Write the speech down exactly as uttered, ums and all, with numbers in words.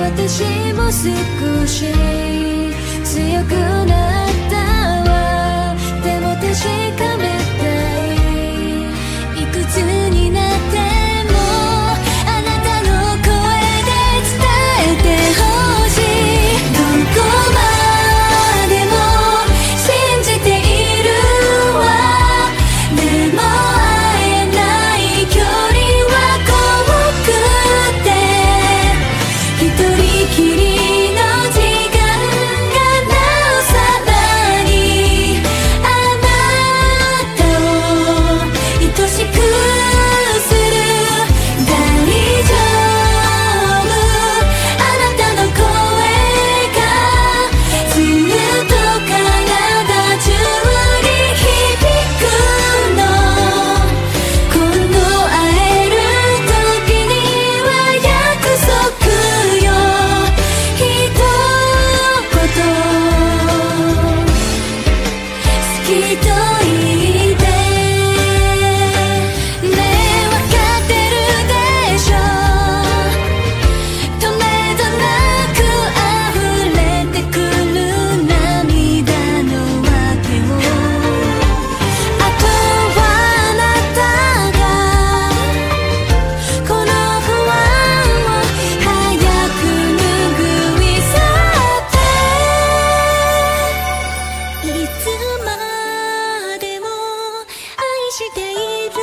私も少し強くなったわ。でも確かめたい。いくつになってもあなたの声で伝えてほしい。どこまでも信じているわ。でも会えない距離は遠くて、一人きりの時間がなおさらにあなたを愛しくする。大丈夫、あなたの声がずっと体中に響くの。今度会える時には約束よ。一言好きと言ってね。わかってるでしょ。止めどなく溢れてくる涙のわけを。あとはあなたがこの不安を早く拭い去って、いつまでも愛している